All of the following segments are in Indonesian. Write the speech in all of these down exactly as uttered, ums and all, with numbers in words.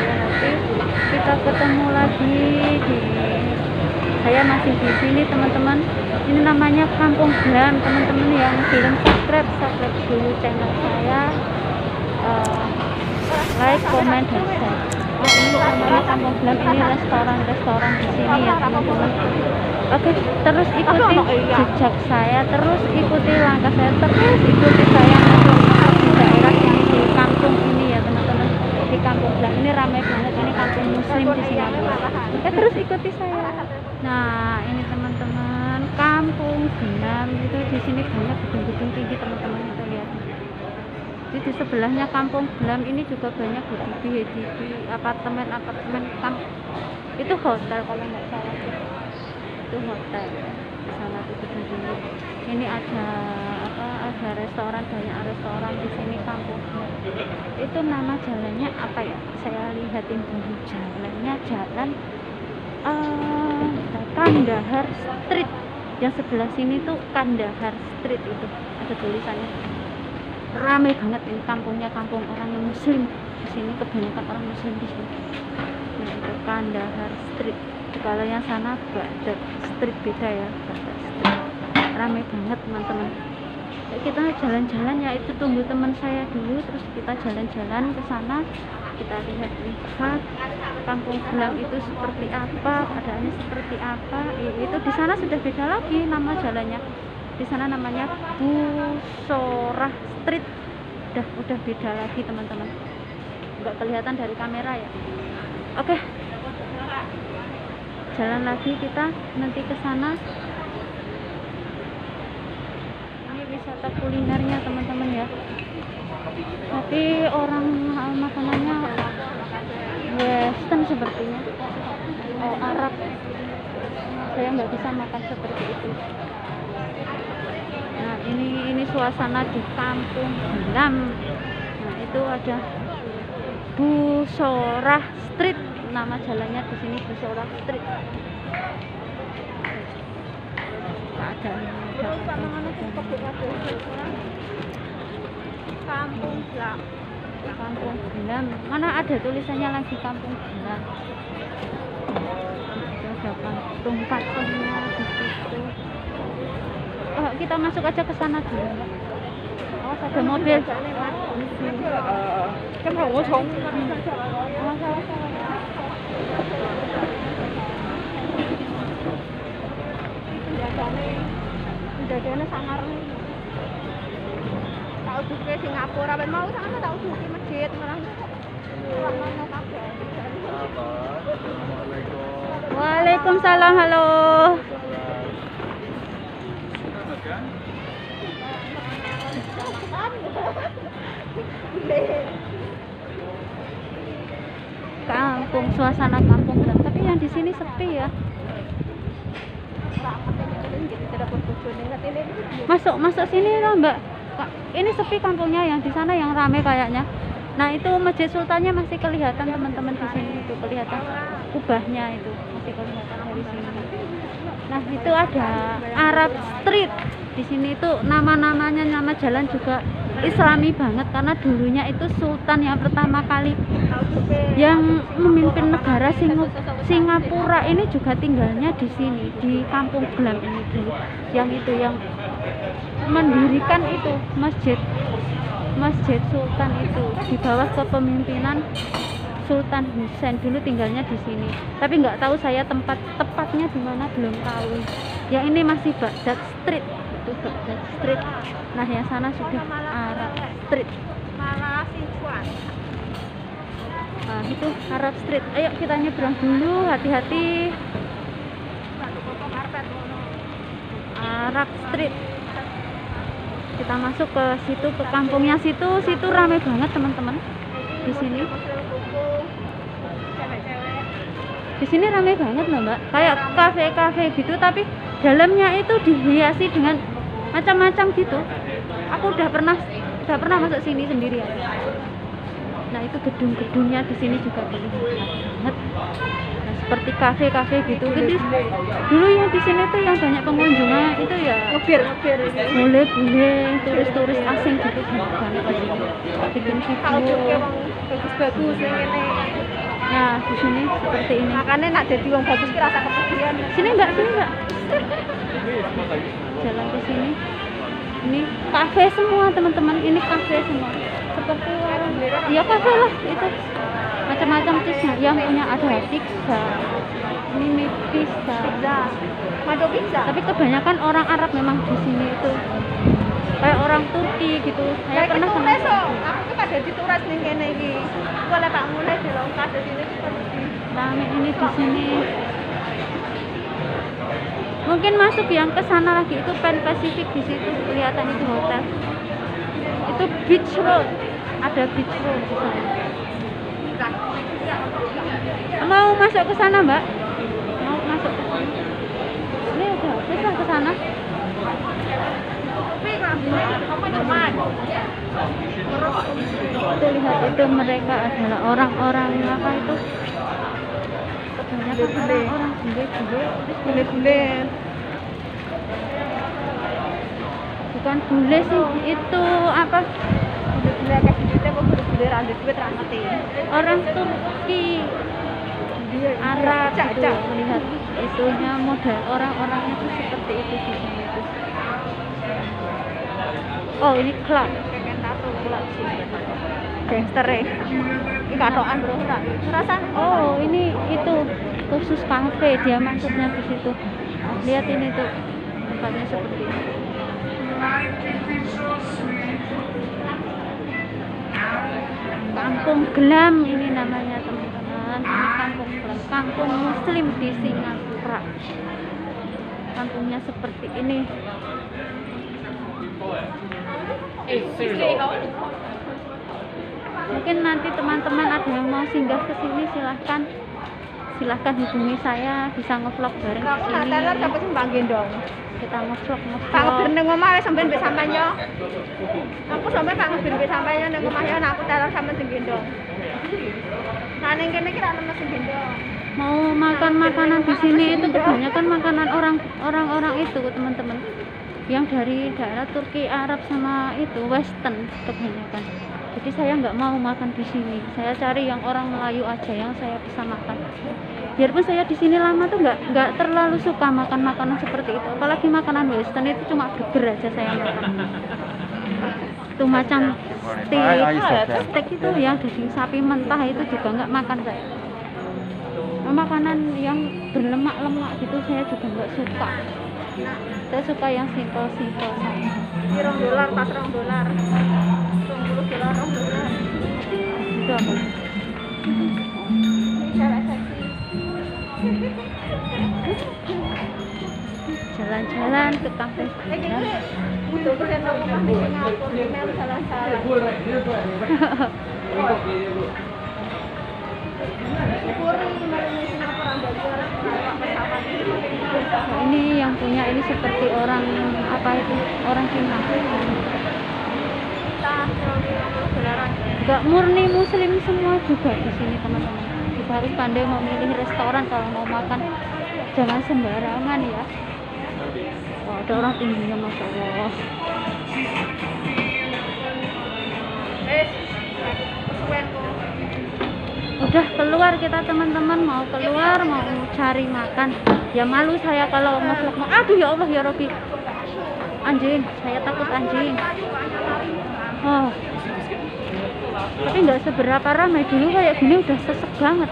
saya nanti kita ketemu lagi di saya masih di sini teman-teman. Ini namanya Kampung Glam teman-teman, yang belum subscribe subscribe dulu channel saya, uh, like, comment, dan share. Nah, ini namanya Kampung Glam, ini restoran-restoran di sini ya teman-teman. Oke, terus ikuti jejak saya, terus ikuti langkah saya, terus ikuti saya masuk di daerah yang di kampung ini ya teman-teman. Di Kampung Glam ini ramai banget, ini kampung muslim di Singapura. Oke, terus ikuti saya. Nah, ini teman-teman, Kampung Glam itu di sini banyak gedung-gedung tinggi teman-teman, itu lihat. Jadi di sebelahnya Kampung Glam ini juga banyak H D B, H D B, apartemen-apartemen, kamp itu hotel kalau nggak salah. Itu hotel di sana tuh gedung-gedung. Ini ada apa? Ada restoran, banyak restoran di sini Kampung Glam. Itu nama jalannya apa ya? Saya lihatin dulu jalannya, jalan uh, Kandahar Street. Yang sebelah sini tuh Kandahar Street, itu ada tulisannya. Ramai banget ini kampungnya, kampung orang muslim di sini, kebanyakan orang muslim di sini. Nah, itu Kandahar Street. Kalau yang sana Baghdad Street, beda ya, Baghdad Street. Ramai banget teman-teman. Kita jalan-jalan ya, itu tunggu teman saya dulu, terus kita jalan-jalan ke sana, kita lihat-lihat Kampung Glam itu seperti apa, keadaannya seperti apa. Itu di sana sudah beda lagi nama jalannya. Di sana namanya Busorah Street. Udah udah beda lagi teman-teman. Nggak kelihatan dari kamera ya. Oke. Jalan lagi kita nanti ke sana. Ini wisata kulinernya teman-teman ya. Tapi orang uh, makanannya western sepertinya. Oh, Arab. Saya nggak bisa makan seperti itu. Nah, ini ini suasana di Kampung Glam. Nah, itu ada Busorah Street, nama jalannya di sini Busorah Street. Ada Kampung Glam. Kampung Glam. Mana ada tulisannya lagi Kampung Glam. Itu ada kampung patungnya di situ. Oh, kita masuk aja ke sana dulu. Oh, ada mobil. Kan mau ngocong. Oh, salah-salah. Penjajahnya sangar. Tahu duke Singapura, ben mau sana tahu duke masjid malah. Waalaikumsalam, halo. Kampung, suasana Kampung Glam, tapi yang di sini sepi ya. Masuk masuk sini loh Mbak. Ini sepi kampungnya, yang di sana yang rame kayaknya. Nah, itu Masjid Sultannya masih kelihatan teman-teman, di sini itu kelihatan kubahnya, itu masih kelihatan dari sini. Nah, itu ada Arab Street. Di sini itu nama-namanya, nama jalan juga Islami banget, karena dulunya itu sultan yang pertama kali yang memimpin negara Sing Singapura ini juga tinggalnya di sini, di Kampung Glam ini dulu. Yang itu yang mendirikan itu masjid Masjid Sultan itu di bawah kepemimpinan Sultan Husain, dulu tinggalnya di sini. Tapi nggak tahu saya tempat tepatnya di mana, belum tahu. Yang ini masih Baghdad Street, itu Baghdad Street. Nah, yang sana sudah Arab Street. Nah, itu Arab Street. Ayo kita nyebrang dulu, hati-hati. Arab Street. Kita masuk ke situ, ke kampungnya situ. Situ ramai banget teman-teman. Di sini. Di sini ramai banget loh Mbak. Kayak kafe-kafe gitu, tapi dalamnya itu dihiasi dengan macam-macam gitu. Aku udah pernah udah pernah masuk sini sendirian. Nah, itu gedung-gedungnya di sini juga kelihatan banget. Nah, seperti kafe-kafe gitu. Jadi dulu yang di sini tuh yang banyak pengunjungnya itu ya ngebir-ngebir, boleh-boleh turis-turis asing gitu banget di sini. Bikin video bagus-bagus ini. Nah, di sini seperti ini. Makanya nak jadi wong bagus ki rasa kepedean. Sini enggak, sini enggak. Jalan ke sini. Ini kafe semua, teman-teman. Ini kafe semua. Seperti orang. Ya kafe lah itu. Macam-macam cheese yang punya ada pizza. Ini mie pizza. Pizza. Madu pizza. Tapi kebanyakan orang Arab memang di sini itu. Kayak orang Turki gitu. Saya pernah sama sama. aku ki pada dituras ning kene iki. Boleh Pak Mulai delok kado sini seperti Rame ini di sini. Mungkin masuk yang ke sana lagi itu Pan Pacific, di situ kelihatan itu hotel. Itu Beach Road. Ada Beach Road di sana. Mau masuk ke sana, Mbak? Mau masuk ke sana? Ini udah bisa ke sana. Itu lihat itu mereka adalah orang-orang apa itu? Kebanyakan orang-orang bule-bule, bule-bule. Bukan bule sih, itu apa? Bule-bule kayak gitu kok bule-bule ra ndek duit ra ngerti. Orang Turki, Arab itu melihat itunya model orang-orangnya itu seperti itu di sini itu. Oh ini klub, Kayak tato klub sih. gangster e. Iki katokan bro ora. Rasane Oh ini itu khusus kafe, dia masuknya di situ. Lihat ini tuh tempatnya seperti ini. Kampung Glam ini namanya teman-teman. Ini Kampung Glam, kampung Muslim di Singapura. Kampungnya seperti ini. Mungkin nanti teman-teman ada yang mau singgah ke sini, silahkan silahkan hubungi saya, bisa ngevlog bareng di aku sini. nak teler sampai sembang gendong. Kita ngevlog Pak ngevlog. ngebir ning omah wis sampean mbek sampean yo. Aku sampe Pak ngebir mbek sampean yo ning omah yo nak aku teler sampean sing gendong. Nah ning kene ki ra ono sing gendong. Mau makan makanan di sini itu kebanyakan makanan orang orang-orang itu teman-teman, yang dari daerah Turki, Arab sama itu Western kebanyakan. Jadi saya nggak mau makan di sini, saya cari yang orang Melayu aja yang saya bisa makan. Biarpun saya di sini lama tuh nggak nggak terlalu suka makan makanan seperti itu, apalagi makanan Western itu cuma burger aja saya makan. Itu macam steak, steak itu yang daging sapi mentah itu juga nggak makan saya. Makanan yang berlemak-lemak gitu saya juga nggak suka. Saya suka yang simpel-simpel saja. Rong dolar, pas rong dolar. dua puluh dolar, rong dolar. Itu apa? Jalan-jalan ke kafe. Butuh persen nang omah ning Singapura, email salah-salah. Ini yang punya ini seperti orang apa itu, orang Cina. Enggak murni Muslim semua juga di sini teman-teman. Kita harus pandai memilih restoran kalau mau makan, jangan sembarangan ya. Wah, ada orang tingginya masya Allah. Udah keluar kita teman-teman, mau keluar mau cari makan. Ya malu saya kalau ngevlog. Aduh ya Allah ya Robbi. Anjing, saya takut anjing. Oh. Tapi nggak seberapa ramai, dulu kayak gini udah sesek banget.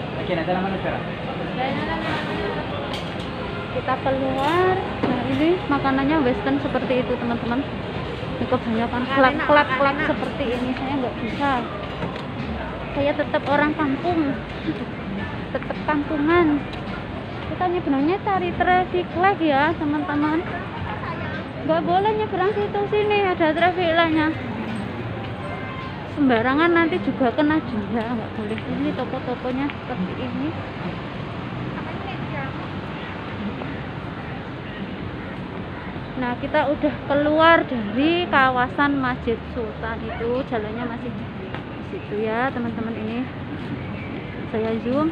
Kita keluar. Nah, ini makanannya Western seperti itu teman-teman. Ini kebanyakan klak-klak-klak seperti ini, saya nggak bisa. Saya tetap orang kampung, tetap kampungan. Kita nyebrangnya cari traffic light ya teman-teman. Nggak boleh nyebrang situ sini, ada traffic light-nya. Sembarangan nanti juga kena denda, nggak boleh. Ini toko-tokonya seperti ini. Nah, kita udah keluar dari kawasan Masjid Sultan itu, jalannya masih di situ ya teman-teman. Ini saya zoom.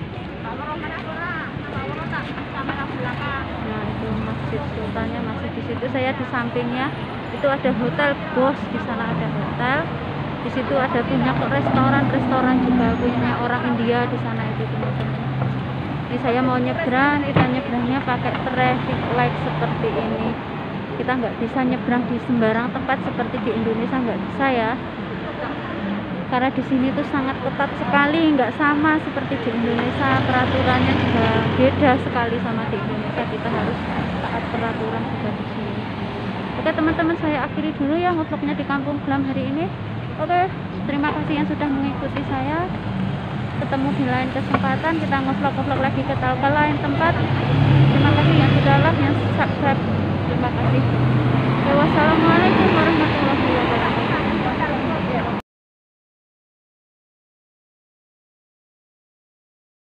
Nah, itu Masjid Sultannya masih di situ, saya di sampingnya. Itu ada hotel Bos, di sana ada hotel. Di situ ada banyak restoran-restoran juga punya orang India. dia di sana itu teman-teman. Ini saya mau nyebrang, kita nyebrangnya pakai traffic light seperti ini. Kita nggak bisa nyebrang di sembarang tempat seperti di Indonesia, nggak bisa ya. Karena di sini tuh sangat ketat sekali, nggak sama seperti di Indonesia, peraturannya juga beda sekali sama di Indonesia. Kita harus taat peraturan juga di sini. Oke teman-teman, saya akhiri dulu ya vlognya di Kampung Glam hari ini. Oke, terima kasih yang sudah mengikuti saya. Ketemu di lain kesempatan, kita ngevlog-ngevlog lagi ke ke lain tempat. Terima kasih yang sudah like, yang subscribe. Terima kasih. Wassalamualaikum warahmatullahi wabarakatuh.